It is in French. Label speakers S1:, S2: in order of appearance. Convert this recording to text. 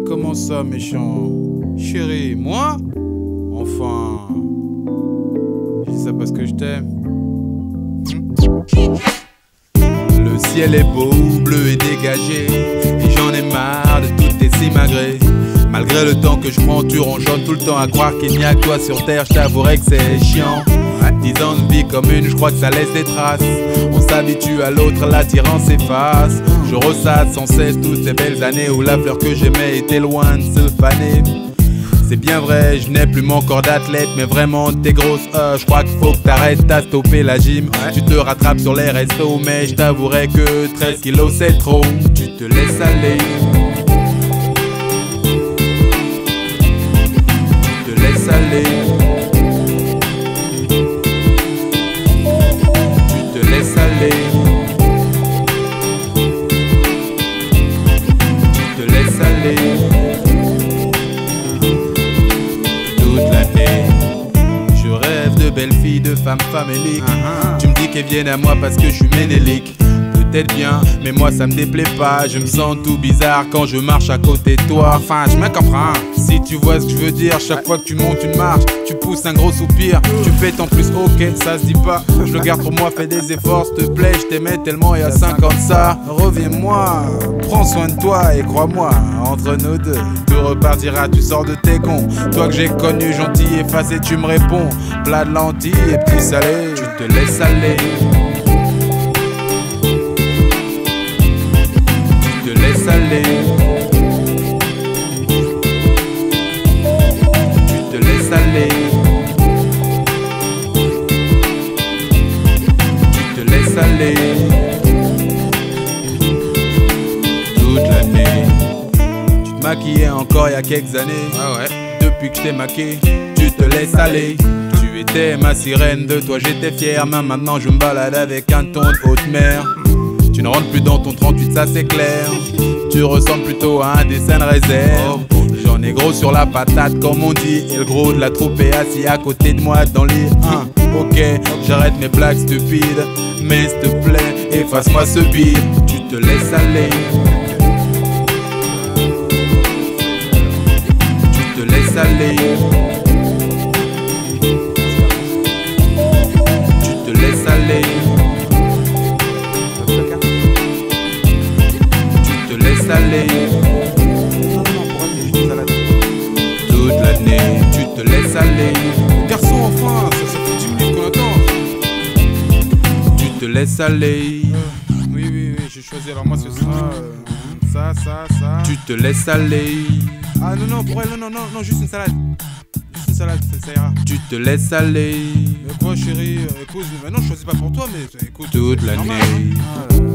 S1: comment ça, méchant? Chérie, moi? Enfin... Je dis ça parce que je t'aime. Le ciel est beau, bleu et dégagé, et j'en ai marre de toutes tes simagrées. Malgré le temps que je prends, tu ronchonnes tout le temps à croire qu'il n'y a que toi sur terre. Je t'avouerai que c'est chiant. 10 ans de vie commune, je crois que ça laisse des traces. On s'habitue à l'autre, l'attirance s'efface. Je ressasse sans cesse toutes ces belles années où la fleur que j'aimais était loin de se faner. C'est bien vrai, je n'ai plus mon corps d'athlète, mais vraiment t'es grosse. Je crois qu'il faut que t'arrêtes, t'as stoppé la gym. Tu te rattrapes sur les restos, mais je t'avouerai que 13 kilos c'est trop. Tu te laisses aller. Tu te laisses aller. Tu te laisses aller. Tu te laisses aller. Je rêve de belles filles, de femmes faméliques. Tu me dis qu'elles viennent à moi parce que je suis ménélique. Peut-être bien, mais moi ça me déplaît pas. Je me sens tout bizarre quand je marche à côté de toi. Enfin, je me comprends. Si tu vois ce que je veux dire, chaque fois que tu montes une marche, tu pousses un gros soupir. Tu pètes en plus, ok, ça se dit pas. Je le garde pour moi, fais des efforts, s'il te plaît. Je t'aimais tellement il y a 5 ans de ça. Reviens-moi, prends soin de toi et crois-moi, entre nous deux, tout repartira, tu sors de tes gonds. Toi que j'ai connu, gentil, effacé, tu me réponds. Plat de lentilles et petit salé, tu te laisses aller. Tu te laisses aller. Tu te laisses aller. Tu te laisses aller. Toute l'année. Tu te maquillais encore il y a quelques années. Ah ouais. Depuis que je t'ai maquillé, tu te laisses aller. Tu étais ma sirène, de toi j'étais fier. Mais maintenant je me balade avec un ton de haute mer. Tu ne rentres plus dans ton 38, ça c'est clair. Tu ressembles plutôt à un dessin de réserve. J'en ai gros sur la patate comme on dit. Et le gros de la troupe est assis à côté de moi dans le lit. Ok, j'arrête mes blagues stupides, mais s'il te plaît, efface-moi ce bide. Tu te laisses aller. Tu te laisses aller. Tu te laisses aller. Tu te laisses aller. Toute l'année, tu te laisses aller. Garçon, enfin, ça fait 10 minutes qu'on attend. Tu te laisses aller. Oui, j'ai choisi. Alors moi ce sera ça. Tu te laisses aller. Ah non, pour elle, non, juste une salade. Juste une salade, ça ira. Tu te laisses aller. Mais quoi, chérie, écoute, non, je choisis pas pour toi, mais écoute. Toute l'année.